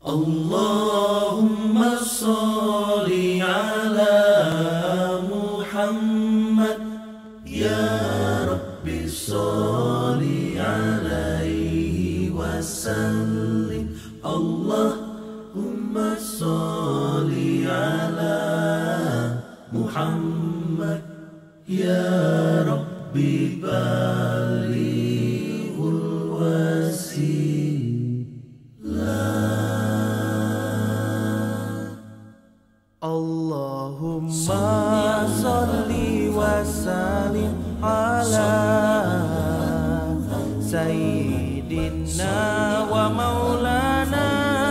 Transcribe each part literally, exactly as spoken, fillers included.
Allahumma sholli ala Muhammad, ya Rabbi sholli alaihi wasallim. Allahumma sholli ala Muhammad, ya Rabbi balighul wasilah. Allahumma sholli wa sallim ala Sayyidina wa maulana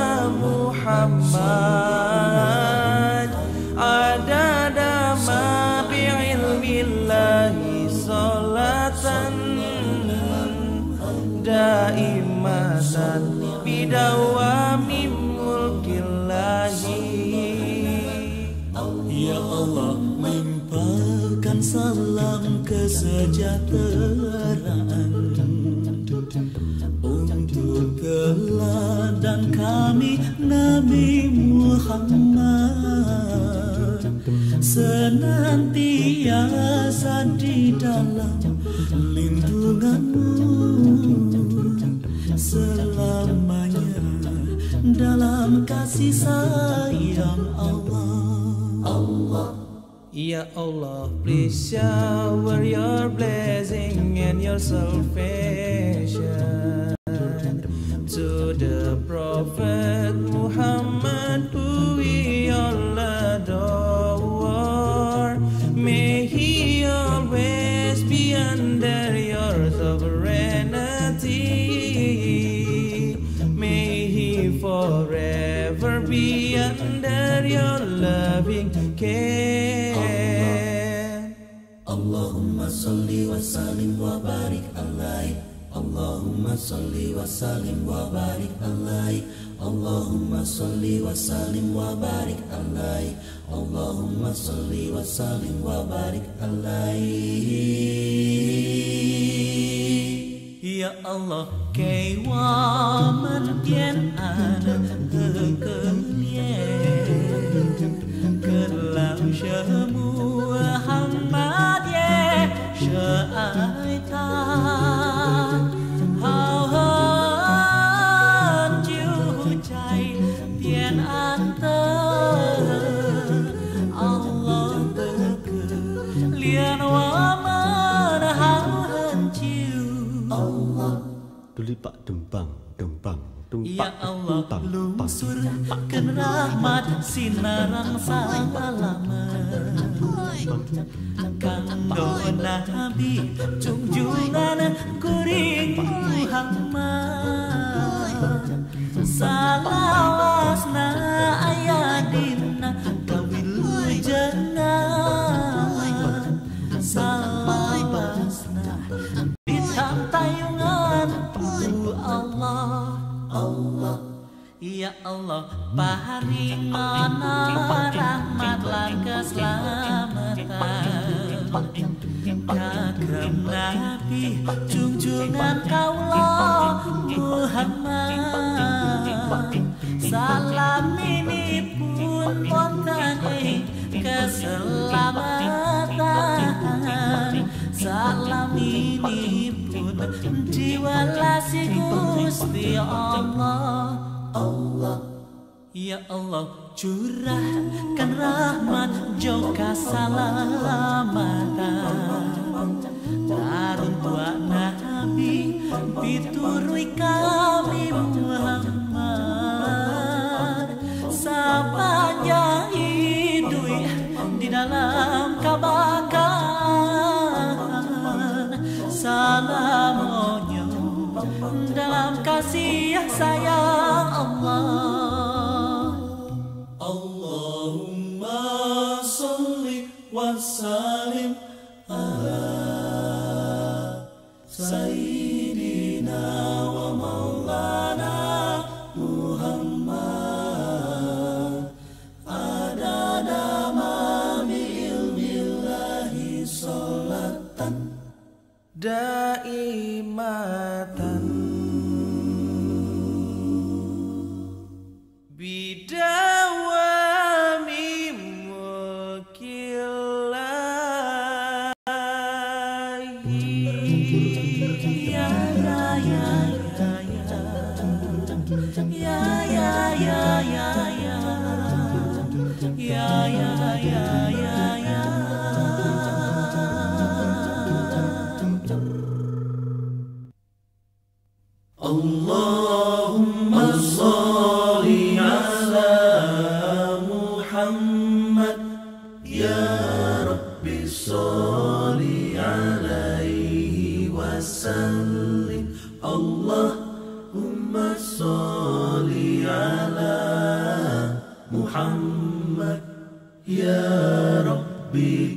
Muhammad, adada ma bi'ilmillahi salatan daimatan bidawami mulkillahi. Ya Allah, limpahkan salam kesejahteraan untuk teladan kami Nabi Muhammad, senantiasa di dalam lindunganmu, selamanya dalam kasih sayang Allah. Allah. Ya Allah, please shower your blessing and your salvation to the Prophet Muhammad, who we all adore. May he always be under your sovereignty. May he forever be under your loving care. Allahumma salli wa sallim wa barik alaihi. Allahumma salli wa sallim wa barik alaihi. Allahumma salli wa sallim wa barik alaihi. Allahumma salli wa sallim wa barik alaihi. Ya Allah, cây hoa mến gian an thơ cơn nhẹ cơn làm sợ mùa hằng mát nhẹ sợ ai ta hào hân chiếu cháy tiền an tơ Allah tơ cờ liền hoa mến hào hân chiếu Allah. Tulipak tumpang tumpang tumpak. Ya Allah, luncurkan rahmat sinarang salaman kanggo Nabi junjungan kuring Muhammad, salawasna ayadina kawilujengan, salawasna bintang tayungan Allah. Allah. Ya Allah, paringana rahmat lan keselamatan kagem Nabi junjungan kaula Muhammad, salam ini pun wonten ing keselamatan, salam ini pun diwalasi Gusti Allah. Allah. Ya Allah, curahkan rahmat joka salamatan darun tua Nabi piturui kami Muhammad, sapanjang hidup di dalam kabakan, salamonyo dalam kasih sayang Allah. Allahumma sholli wa sallim ala Sayyidina wa maulana Muhammad, adada ma bi'ilmillahi sholatan daimatan bidawami mulkillahi ya ya ya ya ya ya ya ya ya ya ya ya ya. Allahumma sholli ala Muhammad ya Rabbi sholli alaihi wasallim. Allahumma sholli ala Muhammad ya Rabbi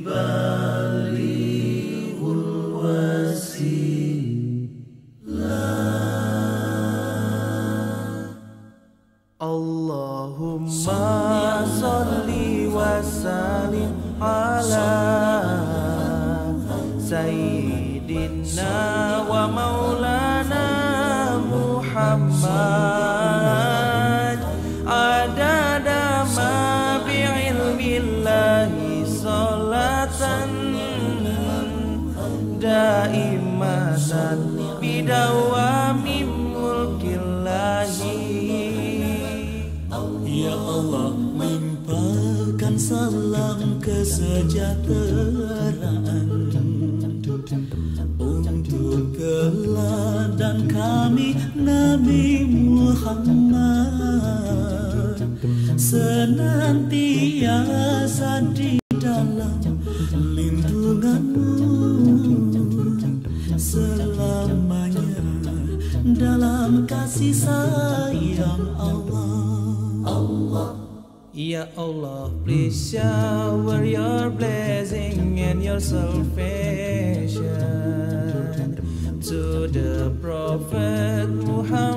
balighul wasilah. Allahumma sholli wa sallim ala sayyidina wa maulana Muhammad adada ma bi'ilmillahi sholatan daimatan bidawami mulkillahi. Ya Allah, limpahkan salam kesejahteraan untuk teladan kami Nabi Muhammad, senantiasa di dalam lindunganmu, selamanya dalam kasih sayang Allah. Allah. Ya Allah, please shower your blessing and your salvation to the Prophet Muhammad